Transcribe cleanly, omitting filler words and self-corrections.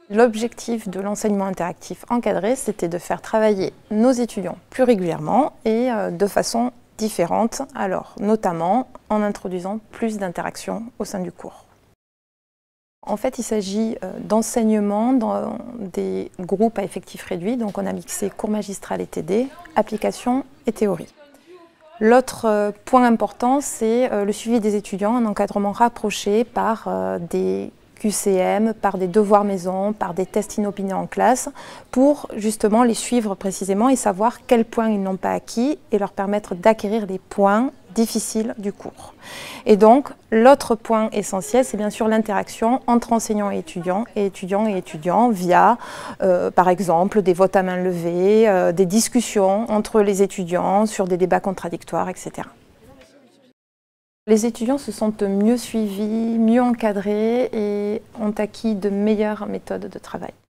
L'objectif de l'enseignement interactif encadré, c'était de faire travailler nos étudiants plus régulièrement et de façon différente, alors notamment en introduisant plus d'interactions au sein du cours. En fait, il s'agit d'enseignement dans des groupes à effectifs réduits, donc on a mixé cours magistral et TD, application et théorie. L'autre point important, c'est le suivi des étudiants, un encadrement rapproché par des QCM, par des devoirs maison, par des tests inopinés en classe, pour justement les suivre précisément et savoir quels points ils n'ont pas acquis et leur permettre d'acquérir les points difficiles du cours. Et donc, l'autre point essentiel, c'est bien sûr l'interaction entre enseignants et étudiants via, par exemple, des votes à main levée, des discussions entre les étudiants sur des débats contradictoires, etc. Les étudiants se sentent mieux suivis, mieux encadrés et ont acquis de meilleures méthodes de travail.